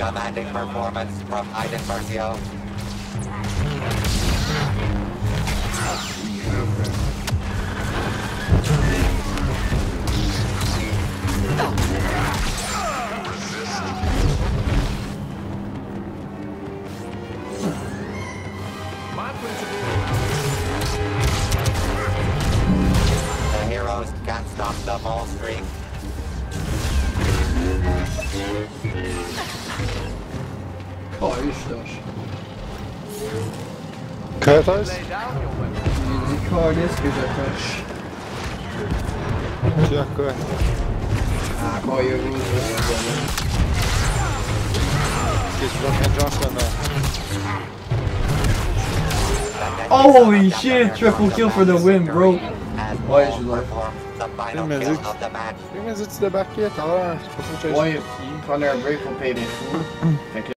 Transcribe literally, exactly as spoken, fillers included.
Commanding performance from Iden Versio. The heroes can't stop the Maul streak. Ja, just det. Curtis? Curtis is a crush. Jackal. Ah, qual é o nome? Holy shit! Triple kill for the win, bro. Why is you like? Hur minns du inte det backet? Ja, Why? You found our break for payday.